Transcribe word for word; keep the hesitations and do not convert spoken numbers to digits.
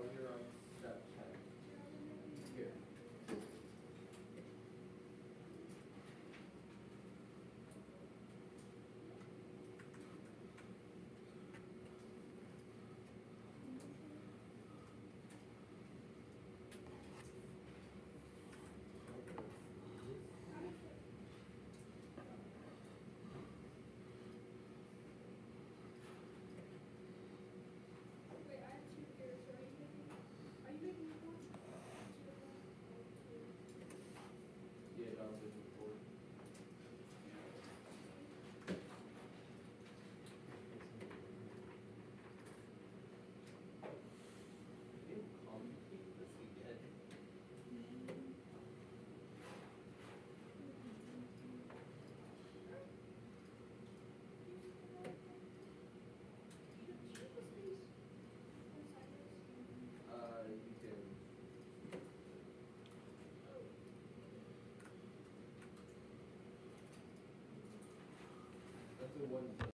you're on step ten. Here. Wait, I have two here, so are you making, are you making one? Yeah, that was it before. Can you complicate this again? Uh, you can. That's the one.